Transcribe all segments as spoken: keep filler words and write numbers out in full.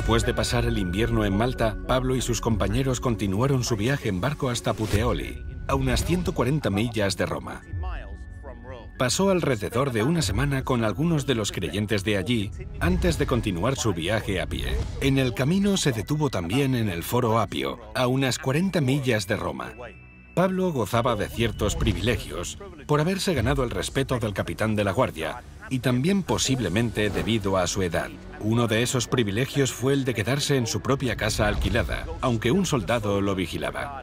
Después de pasar el invierno en Malta, Pablo y sus compañeros continuaron su viaje en barco hasta Puteoli, a unas ciento cuarenta millas de Roma. Pasó alrededor de una semana con algunos de los creyentes de allí antes de continuar su viaje a pie. En el camino se detuvo también en el Foro Apio, a unas cuarenta millas de Roma. Pablo gozaba de ciertos privilegios por haberse ganado el respeto del capitán de la guardia y también posiblemente debido a su edad. Uno de esos privilegios fue el de quedarse en su propia casa alquilada, aunque un soldado lo vigilaba.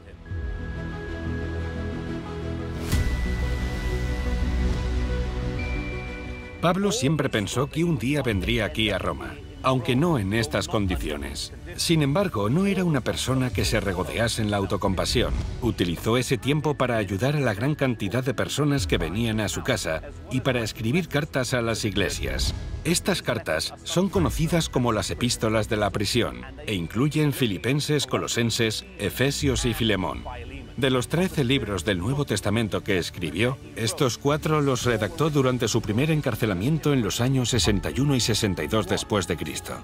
Pablo siempre pensó que un día vendría aquí a Roma, aunque no en estas condiciones. Sin embargo, no era una persona que se regodease en la autocompasión. Utilizó ese tiempo para ayudar a la gran cantidad de personas que venían a su casa y para escribir cartas a las iglesias. Estas cartas son conocidas como las epístolas de la prisión e incluyen Filipenses, Colosenses, Efesios y Filemón. De los trece libros del Nuevo Testamento que escribió, estos cuatro los redactó durante su primer encarcelamiento en los años sesenta y uno y sesenta y dos después de Cristo.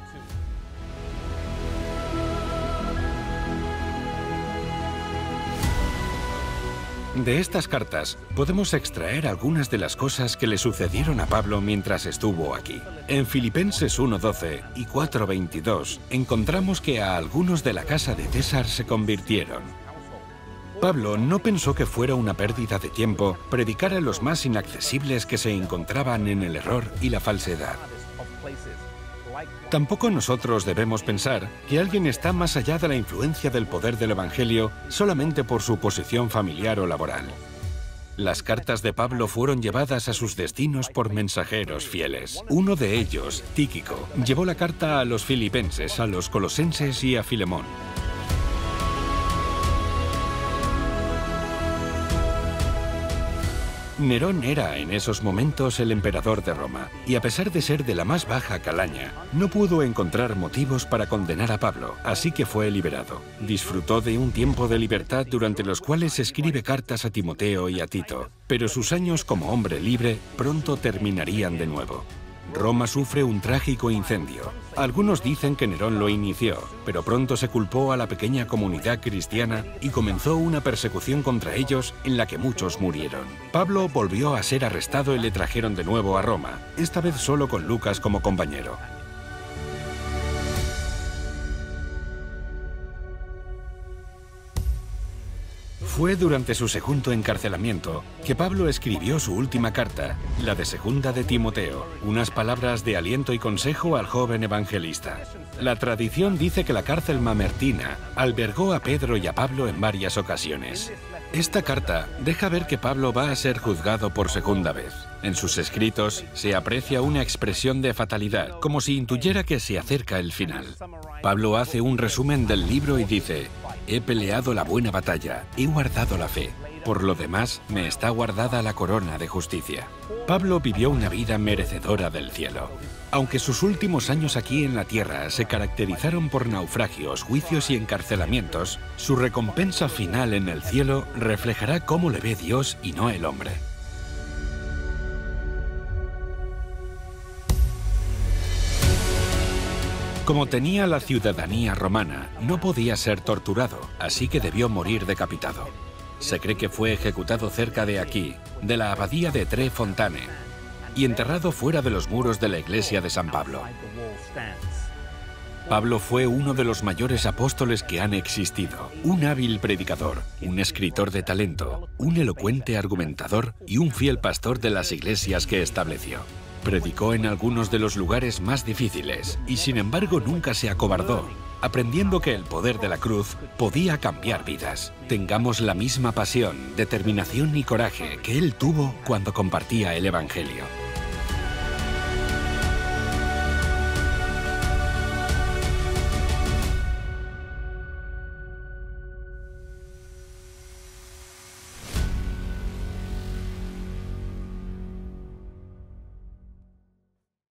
De estas cartas podemos extraer algunas de las cosas que le sucedieron a Pablo mientras estuvo aquí. En Filipenses uno doce y cuatro veintidós encontramos que a algunos de la casa de César se convirtieron. Pablo no pensó que fuera una pérdida de tiempo predicar a los más inaccesibles que se encontraban en el error y la falsedad. Tampoco nosotros debemos pensar que alguien está más allá de la influencia del poder del Evangelio solamente por su posición familiar o laboral. Las cartas de Pablo fueron llevadas a sus destinos por mensajeros fieles. Uno de ellos, Tíquico, llevó la carta a los filipenses, a los colosenses y a Filemón. Nerón era en esos momentos el emperador de Roma, y a pesar de ser de la más baja calaña, no pudo encontrar motivos para condenar a Pablo, así que fue liberado. Disfrutó de un tiempo de libertad durante los cuales escribe cartas a Timoteo y a Tito, pero sus años como hombre libre pronto terminarían de nuevo. Roma sufre un trágico incendio. Algunos dicen que Nerón lo inició, pero pronto se culpó a la pequeña comunidad cristiana y comenzó una persecución contra ellos en la que muchos murieron. Pablo volvió a ser arrestado y le trajeron de nuevo a Roma, esta vez solo con Lucas como compañero. Fue durante su segundo encarcelamiento que Pablo escribió su última carta, la de Segunda de Timoteo, unas palabras de aliento y consejo al joven evangelista. La tradición dice que la cárcel mamertina albergó a Pedro y a Pablo en varias ocasiones. Esta carta deja ver que Pablo va a ser juzgado por segunda vez. En sus escritos se aprecia una expresión de fatalidad, como si intuyera que se acerca el final. Pablo hace un resumen del libro y dice: «He peleado la buena batalla, he guardado la fe. Por lo demás, me está guardada la corona de justicia». Pablo vivió una vida merecedora del cielo. Aunque sus últimos años aquí en la tierra se caracterizaron por naufragios, juicios y encarcelamientos, su recompensa final en el cielo reflejará cómo le ve Dios y no el hombre. Como tenía la ciudadanía romana, no podía ser torturado, así que debió morir decapitado. Se cree que fue ejecutado cerca de aquí, de la abadía de Tre Fontane, y enterrado fuera de los muros de la iglesia de San Pablo. Pablo fue uno de los mayores apóstoles que han existido, un hábil predicador, un escritor de talento, un elocuente argumentador y un fiel pastor de las iglesias que estableció. Predicó en algunos de los lugares más difíciles y sin embargo nunca se acobardó, aprendiendo que el poder de la cruz podía cambiar vidas. Tengamos la misma pasión, determinación y coraje que él tuvo cuando compartía el Evangelio.